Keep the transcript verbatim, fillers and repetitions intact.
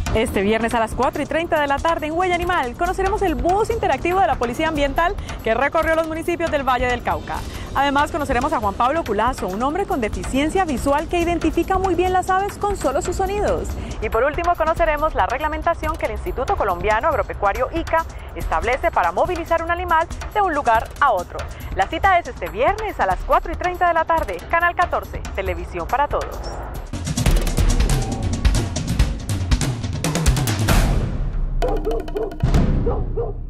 Este viernes a las cuatro y treinta de la tarde en Huella Animal conoceremos el bus interactivo de la Policía Ambiental que recorrió los municipios del Valle del Cauca. Además conoceremos a Juan Pablo Culazo, un hombre con deficiencia visual que identifica muy bien las aves con solo sus sonidos. Y por último conoceremos la reglamentación que el Instituto Colombiano Agropecuario I C A establece para movilizar un animal de un lugar a otro. La cita es este viernes a las cuatro y treinta de la tarde, Canal catorce, Televisión para Todos. Go, go, go, go, go.